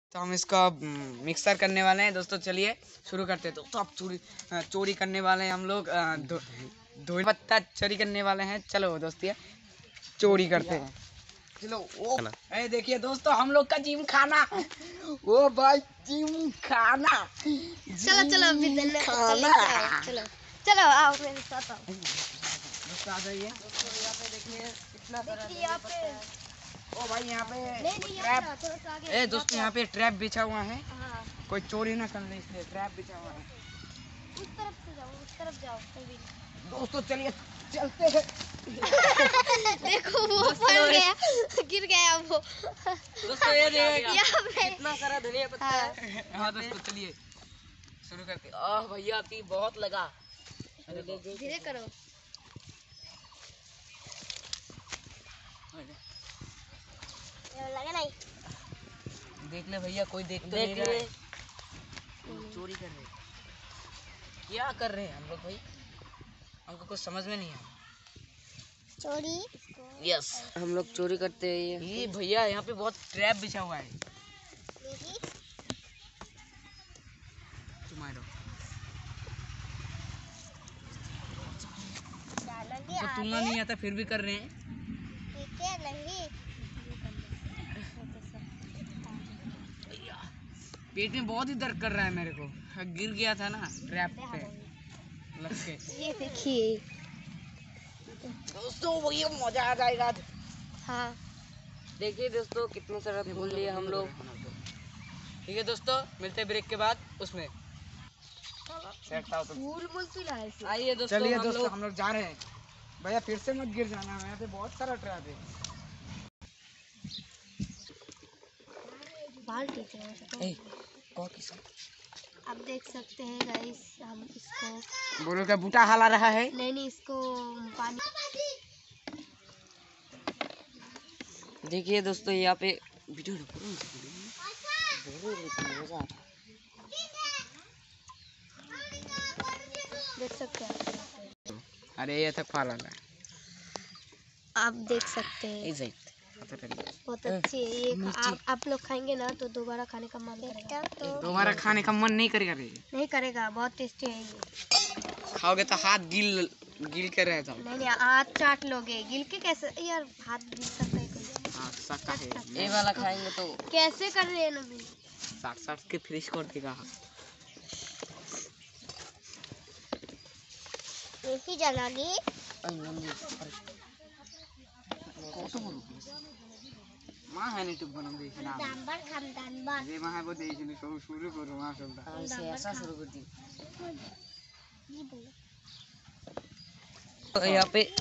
तो हम इसको अब मिक्सर करने वाले हैं दोस्तों। चलिए शुरू करते हैं। तो अब चोरी करने वाले हैं हम लोग। धोनी पत्ता चोरी करने वाले हैं। चलो दोस्ती चोरी करते हैं। चलो ओ देखिए दोस्तों हम लोग का जिम खाना। ओ भाई जिम खाना। चलो चलो अभी खाना। चलो चलो आओ मेरे साथ आओ। दोस्तों आ जाइए। दोस्तों यहाँ पे देखिए कितना सारा यहाँ पे ओ भाई यहाँ पे ट्रैप दोस्तों यहाँ पे ट्रैप बिछा हुआ है। हाँ। कोई चोरी ना कर ले इसलिए ट्रैप बिछा हुआ है। उस तरफ से जाओ, उस तरफ जाओ कभी। दोस्तों चलिए चलते हैं। देखो वो पड़ गया, गिर गया वो। दोस्तों ये देखिए यहाँ पे कितना सारा धनिया पत्ता है। हाँ दोस्तों चलिए शुरू करते हैं। आह भैया तीर बहुत लगा। धीरे करो। लगा नहीं। देख ले भैया कोई देख तो नहीं रहा है। चोरी कर रहे क्या कर रहे हैं हम लोग भाई? हमको कुछ समझ में नहीं आया। चोरी यस हम लोग चोरी करते हैं। ये भैया यहाँ पे बहुत ट्रैप बिछा हुआ है। तुम्हारा तो तुलना नहीं आता फिर भी कर रहे हैं। पेट में बहुत ही दर्द कर रहा है मेरे को। गिर गया था ना ट्रैप पे लग के। ये देखिए दोस्तों वही मजा आ जाएगा। हाँ देखिए दोस्तों कितने सारा फूल लिए हम लोग। ठीक है दोस्तों मिलते हैं ब्रेक के बाद उसमें। आइए दोस्तों चलिए दोस्तों हम लोग जा रहे हैं। भैया फिर से मत गिर जाना। यहाँ पे बहुत सारा ट्रैप है। आप देख सकते हैं गाइस हम इसको बोलो का बूटा हाला रहा है। नहीं इसको पानी। देखिए दोस्तों यहाँ पे वीडियो देख सकते हैं। अरे ये तक फाला है। आप देख सकते हैं बहुत अच्छी है ये। आप लोग खाएंगे ना तो दोबारा खाने का मन करेगा। दोबारा खाने का मन नहीं करेगा। नहीं करेगा, बहुत टेस्टी है ये। खाओगे तो हाथ गिल कर रह जाओ। नहीं हाथ चाट लोगे। गिल के कैसे यार हाथ गिल सकता है कोई? ये वाला खाएंगे तो कैसे कर रहे हैं नबी? साथ के फ्रिज कर देगा। ऐसी जलागी मां है नहीं टुक बनम देखिए ना। दांबर खाम दांबर जे मां है वो देखिए नहीं तो शुरू करो मां चलता ऐसे ऐसा शुरू कर दी। ये बोलो तो यहाँ पे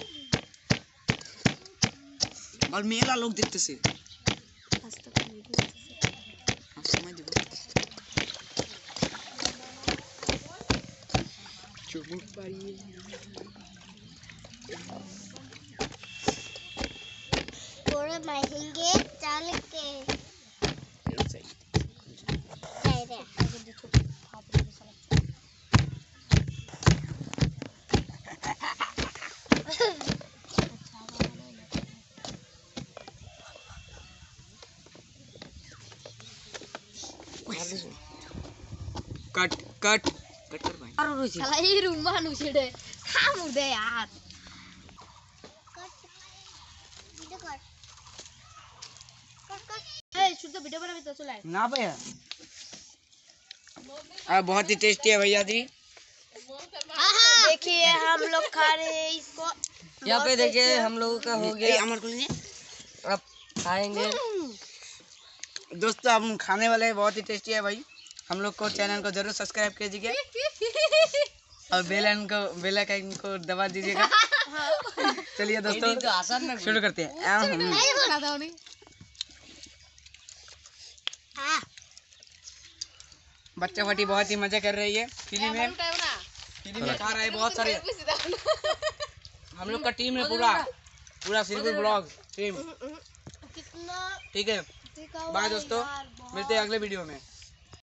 और मेला लोग देखते से समझ दो चुप पारिए। थोड़े महंगे चल के कट कट कटर भाई अरे रोजी साला ये रूमा नुछड़े खा मुदे यार। शुद्ध वीडियो बना भी तो चला ना भैया। बहुत ही टेस्टी है भैया जी। देखिए हम लोग खा रहे हैं इसको। यहाँ पे देखिए हम लोगों का हो गया। अब खाएंगे दोस्तों। हम खाने वाले हैं बहुत ही टेस्टी है भाई। हम लोग को चैनल को जरूर सब्सक्राइब कीजिएगा और बेल आइकन को दबा दीजिएगा। चलिए दोस्तों शुरू करते हैं। बच्चा फटी बहुत ही मजा कर रही है। फिल्म में खा रहा है बहुत सारे। हम लोग का टीम है पूरा सिर्फ ब्लॉग टीम। ठीक है बाय दोस्तों मिलते हैं अगले वीडियो में।